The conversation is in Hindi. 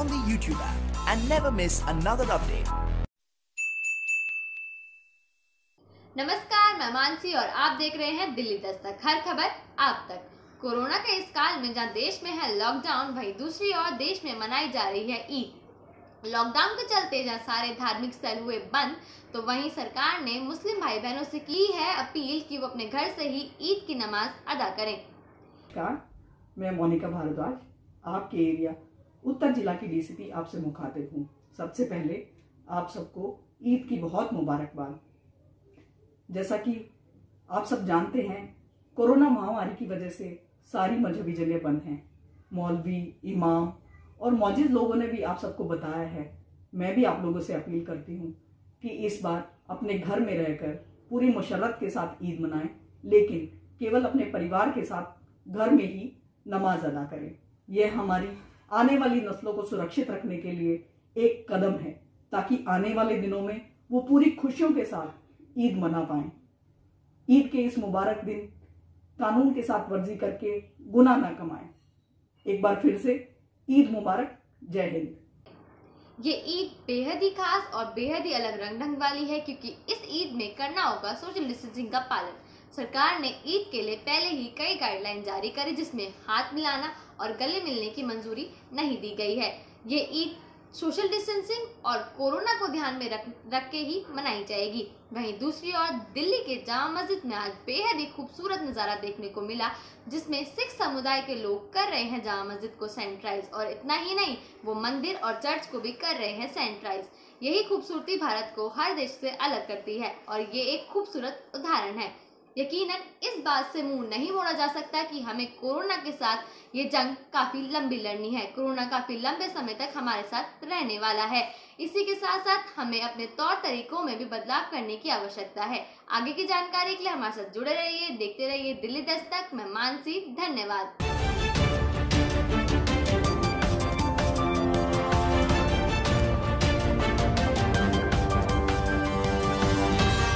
on the YouTube app and never miss another update. नमस्कार, मैं मानसी और आप देख रहे हैं दिल्ली दस्तक, हर खबर आप तक। कोरोना के इस काल में जहां देश में है लॉकडाउन, वहीं दूसरी ओर देश में मनाई जा रही है ईद। लॉकडाउन के चलते जहां सारे धार्मिक स्थल हुए बंद, तो वहीं सरकार ने मुस्लिम भाई बहनों से की है अपील कि वो अपने घर से ही ईद की नमाज अदा करें। नमस्कार, मैं मोनिका भारद्वाज, आपके एरिया उत्तर जिला की डीसीपी आपसे मुखातिब हूँ। सबसे पहले आप सबको ईद की बहुत मुबारकबाद। जैसा कि आप सब जानते हैं, कोरोना महामारी की वजह से सारी मजहबी जगह बंद हैं। मौलवी, इमाम और मौजूद लोगों ने भी आप सबको बताया है। मैं भी आप लोगों से अपील करती हूँ कि इस बार अपने घर में रहकर पूरी मुशर्रत के साथ ईद मनाएं, लेकिन केवल अपने परिवार के साथ घर में ही नमाज अदा करें। यह हमारी आने वाली नस्लों को सुरक्षित रखने के लिए एक कदम है, ताकि आने वाले दिनों में वो पूरी खुशियों के साथ ईद मना पाएं। ईद के इस मुबारक दिन कानून के साथ वर्जी करके गुनाह ना कमाएं। एक बार फिर से ईद मुबारक, जय हिंद। ये ईद बेहद ही खास और बेहद ही अलग रंग ढंग वाली है, क्योंकि इस ईद में करना होगा सोशल डिस्टेंसिंग का पालन। सरकार ने ईद के लिए पहले ही कई गाइडलाइन जारी करी, जिसमें हाथ मिलाना और गले मिलने की मंजूरी नहीं दी गई है। ये ईद सोशल डिस्टेंसिंग और कोरोना को ध्यान में रख के ही मनाई जाएगी। वहीं दूसरी ओर दिल्ली के जामा मस्जिद में आज बेहद ही खूबसूरत नज़ारा देखने को मिला, जिसमें सिख समुदाय के लोग कर रहे हैं जामा मस्जिद को सैनिटाइज, और इतना ही नहीं, वो मंदिर और चर्च को भी कर रहे हैं सैनिटाइज। यही खूबसूरती भारत को हर देश से अलग करती है और ये एक खूबसूरत उदाहरण है। यकीनन इस बात से मुंह नहीं मोड़ा जा सकता कि हमें कोरोना के साथ ये जंग काफी लंबी लड़नी है। कोरोना काफी लंबे समय तक हमारे साथ रहने वाला है। इसी के साथ साथ हमें अपने तौर तरीकों में भी बदलाव करने की आवश्यकता है। आगे की जानकारी के लिए हमारे साथ जुड़े रहिए, देखते रहिए दिल्ली दस्तक। मैं मानसी, धन्यवाद।